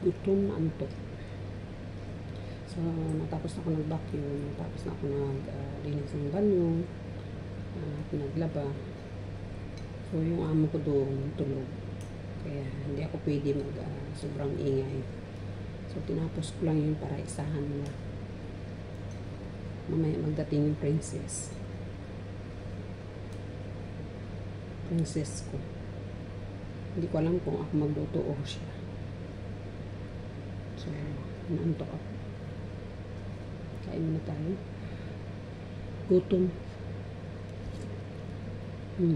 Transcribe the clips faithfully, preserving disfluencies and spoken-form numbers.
gutom na antok. So, natapos na ako nag-vacuum, natapos na ako nag-linis uh, ng banyo, uh, naglaba. So, yung amo ko doon tulog. Kaya, hindi ako pwede mag uh, sobrang ingay. So, tinapos ko lang yun para isahan nila. Mamaya magdating yung princess. Princess ko. Hindi ko alam kung ako magluto o siya. So, naantok ako. Kain muna tayo. Gutom. Hmm.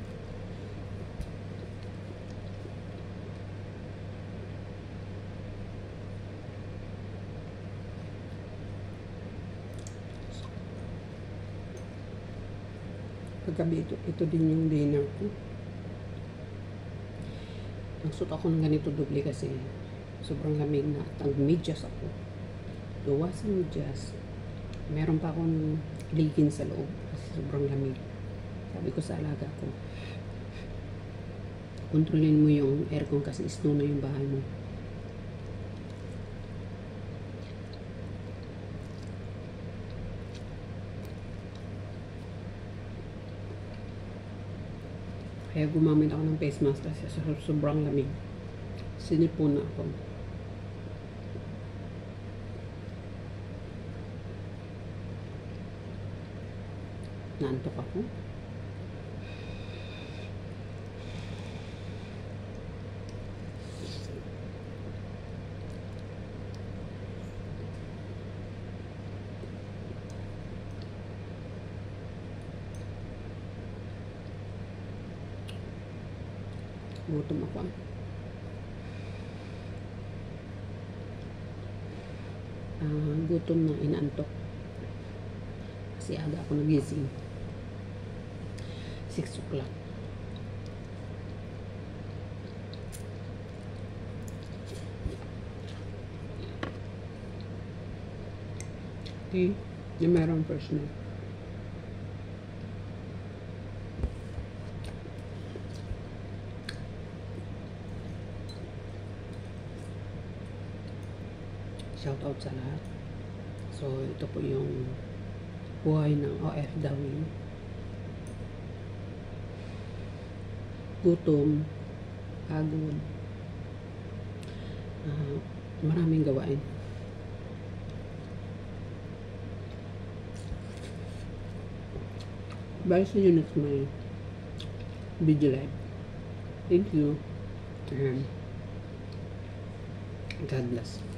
Paggabi ito, ito din yung dinner ko. Nagsuot ako ng ganito doble kasi sobrang lamig na at ang-medyas ako. Gawa sa medyas. Meron pa akong leggings sa loob kasi sobrang lamig. Sabi ko sa alaga ko, kontrolin mo yung aircon kasi snow na yung bahay mo. Kaya gumamit ako ng face mask kasi sobrang lamig. Sinipon na ako. Naantok ako. Gutom ako. Uh, gutom na inaantok. Kasi aga ako nagising. six o'clock. Okay. Yung meron first na. Shout out sa lahat. So, ito po yung buhay ng O F W. Gutom, pagod, uh, maraming gawain. Bye, see you next my video live. Thank you and God bless.